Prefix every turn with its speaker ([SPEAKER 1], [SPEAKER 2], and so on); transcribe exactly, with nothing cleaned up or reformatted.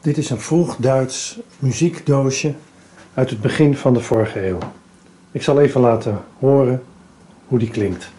[SPEAKER 1] Dit is een vroeg Duits muziekdoosje uit het begin van de vorige eeuw. Ik zal even laten horen hoe die klinkt.